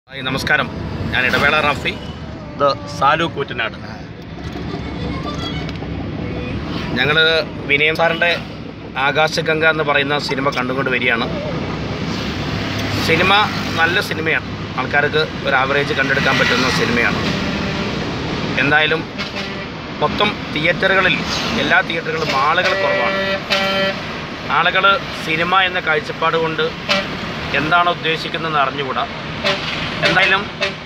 നമസ്കാരം, ഞാൻ ഇടവേള റാഫി, ദ സാലു കൂറ്റനാട്. ഞങ്ങൾ വിനയം സാറിൻ്റെ ആകാശഗംഗ എന്ന് പറയുന്ന സിനിമ കണ്ടുകൊണ്ട് വരികയാണ്. സിനിമ നല്ല സിനിമയാണ്, ആൾക്കാർക്ക് ഒരു ആവറേജ് കണ്ടെടുക്കാൻ പറ്റുന്ന സിനിമയാണ്. എന്തായാലും മൊത്തം തിയേറ്ററുകളിൽ എല്ലാ തിയേറ്ററുകളിലും ആളുകൾ കുറവാണ്. ആളുകൾ സിനിമ എന്ന കാഴ്ചപ്പാട് കൊണ്ട് എന്താണോ ഉദ്ദേശിക്കുന്നതെന്ന് അറിഞ്ഞുകൂടാ. എന്തായാലും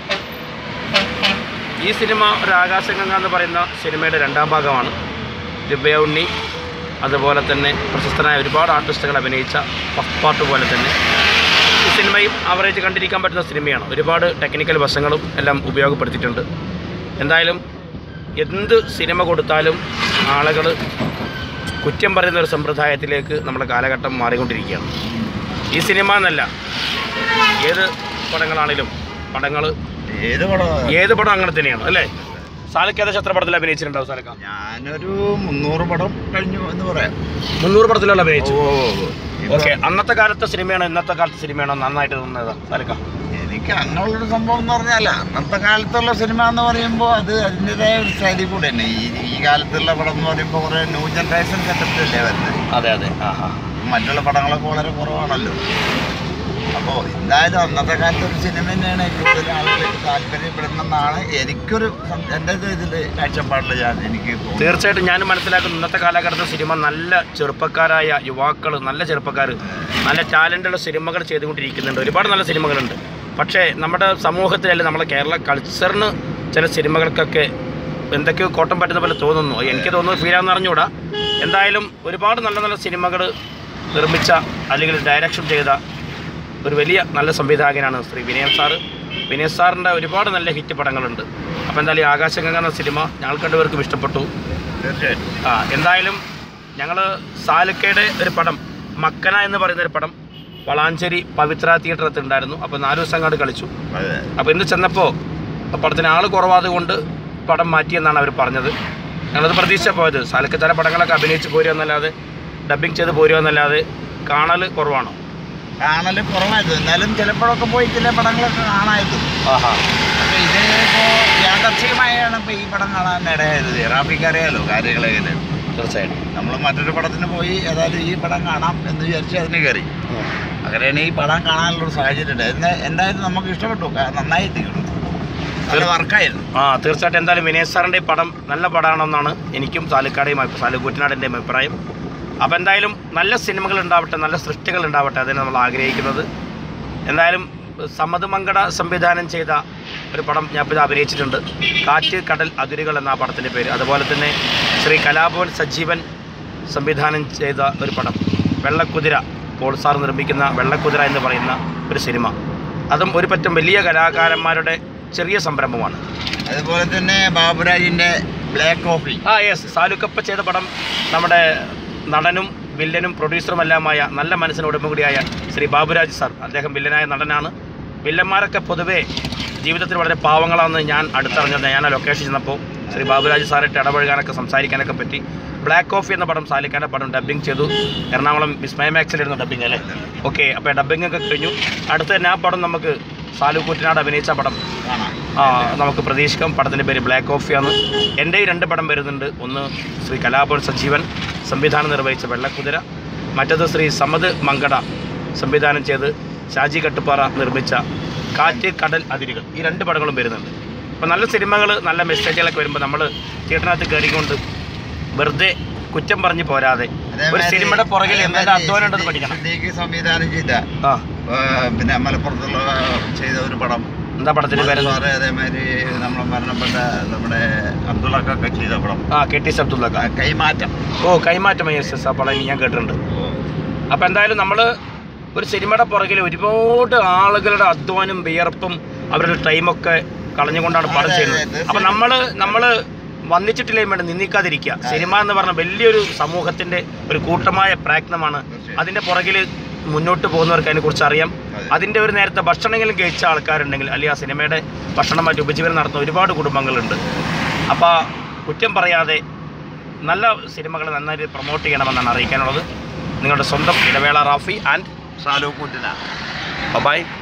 ഈ സിനിമ ഒരു ആകാശഗംഗ എന്ന് പറയുന്ന സിനിമയുടെ രണ്ടാം ഭാഗമാണ്. ദിവ്യ ഉണ്ണി, അതുപോലെ തന്നെ പ്രശസ്തനായ ഒരുപാട് ആർട്ടിസ്റ്റുകൾ അഭിനയിച്ച ഫസ്റ്റ് പാർട്ട് പോലെ തന്നെ ഈ സിനിമയും ആവറേജ് കണ്ടിരിക്കാൻ പറ്റുന്ന സിനിമയാണ്. ഒരുപാട് ടെക്നിക്കൽ വശങ്ങളും എല്ലാം ഉപയോഗപ്പെടുത്തിയിട്ടുണ്ട്. എന്തായാലും എന്ത് സിനിമ കൊടുത്താലും ആളുകൾ കുറ്റം പറയുന്ന ഒരു സമ്പ്രദായത്തിലേക്ക് നമ്മുടെ കാലഘട്ടം മാറിക്കൊണ്ടിരിക്കുകയാണ്. ഈ സിനിമ എന്നല്ല, ഏത് പടങ്ങളാണെങ്കിലും ഏത് പടം അങ്ങനെ തന്നെയാണ് അല്ലേ? സാലക്ക് ഏകദേശം എത്ര പടത്തിൽ അഭിനയിച്ചിട്ടുണ്ടാവും സാലക്ക? ഞാനൊരു 300 പടം കഴിഞ്ഞു എന്ന് പറയാം. 300 പടത്തിലുള്ള അഭിനയിച്ചു. ഓക്കെ, അന്നത്തെ കാലത്തെ സിനിമയാണോ ഇന്നത്തെ കാലത്തെ സിനിമയാണോ നന്നായിട്ട് തോന്നുന്നത് സാലക്ക? എനിക്ക് അങ്ങനെയുള്ളൊരു സംഭവം എന്ന് പറഞ്ഞാൽ അന്നത്തെ കാലത്തുള്ള സിനിമ എന്ന് പറയുമ്പോൾ അത് അതിൻ്റെതായ ഒരു ശൈലി കൂടെ തന്നെ. ഈ കാലത്തുള്ള പടം എന്ന് പറയുമ്പോൾ കുറേ ന്യൂ ജനറേഷൻ സെറ്റപ്പിലല്ലേ വരുന്നത്. അതെ. മറ്റുള്ള പടങ്ങളൊക്കെ വളരെ കുറവാണല്ലോ. അപ്പോൾ എന്തായാലും അന്നത്തെ കാലത്ത് ഒരു സിനിമ തന്നെയാണ് കൂടുതൽ ആളുകൾ താല്പര്യപ്പെടുന്നതെന്നാണ് എനിക്കൊരു എൻ്റെ ഇതിൽ കാഴ്ചപ്പാടിൽ എനിക്ക് തീർച്ചയായിട്ടും ഞാൻ മനസ്സിലാക്കുന്നു. ഇന്നത്തെ കാലഘട്ടത്തിൽ സിനിമ നല്ല ചെറുപ്പക്കാരായ യുവാക്കൾ, നല്ല ചെറുപ്പക്കാർ നല്ല ടാലൻ്റുള്ള സിനിമകൾ ചെയ്തുകൊണ്ടിരിക്കുന്നുണ്ട്. ഒരുപാട് നല്ല സിനിമകളുണ്ട്. പക്ഷേ നമ്മുടെ സമൂഹത്തിലല്ല, നമ്മുടെ കേരള കൾച്ചറിന് ചില സിനിമകൾക്കൊക്കെ എന്തൊക്കെയോ കോട്ടം പറ്റുന്ന പോലെ തോന്നുന്നു. എനിക്ക് തോന്നുന്നു ഫീലാന്ന് അറിഞ്ഞുകൂടാ. എന്തായാലും ഒരുപാട് നല്ല നല്ല സിനിമകൾ നിർമ്മിച്ച അല്ലെങ്കിൽ ഡയറക്ഷൻ ചെയ്ത ഒരു വലിയ നല്ല സംവിധായകനാണ് ശ്രീ വിനയം സാറ്. വിനയം സാറിൻ്റെ ഒരുപാട് നല്ല ഹിറ്റ് പടങ്ങളുണ്ട്. അപ്പോൾ എന്തായാലും ആകാശഗംഗ എന്ന സിനിമ ഞങ്ങൾക്ക് രണ്ടുപേർക്കും ഇഷ്ടപ്പെട്ടു. എന്തായാലും ഞങ്ങൾ സാലുക്കയുടെ ഒരു പടം മക്കന എന്ന് പറയുന്നൊരു പടം വളാഞ്ചേരി പവിത്ര തിയേറ്ററിൽ ഉണ്ടായിരുന്നു. അപ്പോൾ 4 ദിവസം അങ്ങോട്ട് കളിച്ചു. അപ്പോൾ ഇന്ന് ചെന്നപ്പോൾ പടത്തിന് ആൾ കുറവാതുകൊണ്ട് പടം മാറ്റിയെന്നാണ് അവർ പറഞ്ഞത്. ഞങ്ങളത് പ്രതീക്ഷിച്ച പോയത്. സാലക്ക് ചില പടങ്ങളൊക്കെ അഭിനയിച്ച് പോരുക എന്നല്ലാതെ, ഡബ്ബിങ് ചെയ്ത് പോരുക എന്നല്ലാതെ കാണൽ കുറവാണോ? കാണൽ കുറവായിരുന്നു. എന്നാലും ചിലപ്പോഴൊക്കെ പോയി ചില പടങ്ങളൊക്കെ കാണായിരുന്നു. അപ്പോൾ ഇതിപ്പോൾ യാദർച്ഛികമായാണ് ഇപ്പോൾ ഈ പടം കാണാൻ ഇടയായത്. റാഫിക്ക് അറിയാമല്ലോ കാര്യങ്ങളെങ്ങനെ. തീർച്ചയായിട്ടും നമ്മൾ മറ്റൊരു പടത്തിന് പോയി ഏതായാലും ഈ പടം കാണാം എന്ന് വിചാരിച്ച് അതിന് കയറി. അങ്ങനെയാണ് ഈ പടം കാണാനുള്ളൊരു സാഹചര്യം ഉണ്ട്. എന്തായാലും നമുക്ക് ഇഷ്ടപ്പെട്ടു, നന്നായി എത്തിക്കുന്നു, നല്ല വർക്കായിരുന്നു. തീർച്ചയായിട്ടും. എന്തായാലും വിനയ് സാറിൻ്റെ ഈ പടം നല്ല പടമാണെന്നാണ് എനിക്കും സാലു കൂറ്റനാടിൻ്റെയും അഭിപ്രായം. അപ്പോൾ എന്തായാലും നല്ല സിനിമകൾ ഉണ്ടാവട്ടെ, നല്ല സൃഷ്ടികൾ ഉണ്ടാവട്ടെ, അതിന് നമ്മൾ ആഗ്രഹിക്കുന്നത്. എന്തായാലും സമദ് മങ്കട സംവിധാനം ചെയ്ത ഒരു പടം ഞാൻ ഇപ്പോൾ അഭിനയിച്ചിട്ടുണ്ട്, കാറ്റ് കടൽ അതിരുകൾ എന്ന പടത്തിൻ്റെ പേര്. അതുപോലെ തന്നെ ശ്രീ കലാഭവൻ സജീവൻ സംവിധാനം ചെയ്ത ഒരു പടം വെള്ളക്കുതിര, പോൾ സാർ നിർമ്മിക്കുന്ന വെള്ളക്കുതിര എന്ന് പറയുന്ന ഒരു സിനിമ. അതും ഒരു പറ്റം വലിയ കലാകാരന്മാരുടെ ചെറിയ സംരംഭമാണ്. അതുപോലെ തന്നെ ബാബുരാജിൻ്റെ ബ്ലാക്ക് കോഫി. യെസ്, സാലുക്കപ്പ ചെയ്ത പടം നമ്മുടെ നടനും വില്ലനും പ്രൊഡ്യൂസറുമെല്ലാമായ നല്ല മനസ്സിന് ഉടമ കൂടിയായ ശ്രീ ബാബുരാജ് സാർ. അദ്ദേഹം വില്ലനായ നടനാണ്. വില്ലന്മാരൊക്കെ പൊതുവേ ജീവിതത്തിൽ വളരെ പാവങ്ങളാണെന്ന് ഞാൻ അടുത്തറിഞ്ഞത്. ഞാൻ ആ ലൊക്കേഷൻ ചെന്നപ്പോൾ ശ്രീ ബാബുരാജ് സാറായിട്ട് ഇടപഴകാനൊക്കെ സംസാരിക്കാനൊക്കെ പറ്റി. ബ്ലാക്ക് കോഫി എന്ന പടം സാലിക്കാൻ്റെ പടം ഡബ്ബിങ് ചെയ്തു. എറണാകുളം വിസ്മയ മാക്സിലായിരുന്നു ഡബ്ബിങ് അല്ലേ? ഓക്കെ, അപ്പോൾ ഡബ്ബിങ് ഒക്കെ കഴിഞ്ഞു. അടുത്ത് തന്നെ ആ പടം നമുക്ക് സാലു കൂറ്റനാട് അഭിനയിച്ച പടം നമുക്ക് പ്രതീക്ഷിക്കാം. പടത്തിൻ്റെ പേര് ബ്ലാക്ക് കോഫിയാണ്. എൻ്റെ ഈ 2 പടം വരുന്നുണ്ട്. ഒന്ന് ശ്രീ കലാഭവൻ സജീവൻ സംവിധാനം നിർവഹിച്ച വെള്ളക്കുതിര, മറ്റത് ശ്രീ സമദ് മങ്കട സംവിധാനം ചെയ്ത് ഷാജി കട്ടുപ്പാറ നിർമ്മിച്ച കാറ്റ് കടൽ അതിരുകൾ. ഈ 2 പടങ്ങളും വരുന്നുണ്ട്. അപ്പോൾ നല്ല സിനിമകൾ, നല്ല മെസ്സേജുകളൊക്കെ വരുമ്പോൾ നമ്മൾ തിയേറ്ററിനകത്ത് കയറിക്കൊണ്ട് വെറുതെ കുറ്റം പറഞ്ഞ് പോരാതെ ഒരു സിനിമയുടെ പുറകിൽ എന്തെങ്കിലും അധ്വാനം ഉണ്ടെന്ന് പഠിക്കണം. സംവിധാനം ചെയ്ത പിന്നെ മലപ്പുറത്തുള്ള ചെയ്ത ഒരു പടം, എന്താ പടത്തിന് പേര്? അതേമാതിരി നമ്മൾ മരണപ്പെട്ട നമ്മുടെ അബ്ദുള്ളക്കൊക്കെ ചെയ്ത പടം, KTS അബ്ദുള്ളക്ക, കൈമാറ്റം. കൈമാറ്റം. യെസ്, ആ പടം ഞാൻ കേട്ടിട്ടുണ്ട്. അപ്പോൾ എന്തായാലും നമ്മൾ ഒരു സിനിമയുടെ പുറകിൽ ഒരുപാട് ആളുകളുടെ അധ്വാനം, വിയർപ്പും അവരുടെ ടൈമൊക്കെ കളഞ്ഞുകൊണ്ടാണ് പടം ചെയ്യുന്നത്. അപ്പോൾ നമ്മൾ വന്നിച്ചിട്ടില്ലേ വേണ്ട നിന്ദിക്കാതിരിക്കുക. സിനിമ എന്ന് പറഞ്ഞാൽ വലിയൊരു സമൂഹത്തിൻ്റെ ഒരു കൂട്ടമായ പ്രയത്നമാണ്. അതിൻ്റെ പുറകിൽ മുന്നോട്ട് പോകുന്നവർക്ക് അതിനെക്കുറിച്ച് അറിയാം. അതിൻ്റെ ഒരു നേരത്തെ ഭക്ഷണമെങ്കിലും കഴിച്ച ആൾക്കാരുണ്ടെങ്കിൽ, അല്ലെങ്കിൽ ആ സിനിമയുടെ ഭക്ഷണം മാറ്റി ഉപജീവനം നടത്തുന്ന ഒരുപാട് കുടുംബങ്ങളുണ്ട്. അപ്പോൾ കുറ്റം പറയാതെ നല്ല സിനിമകൾ നന്നായി പ്രൊമോട്ട് ചെയ്യണമെന്നാണ് അറിയിക്കാനുള്ളത്. നിങ്ങളുടെ സ്വന്തം ഇടവേള റാഫി ആൻഡ് സാലു കൂറ്റനാട്. ബൈ.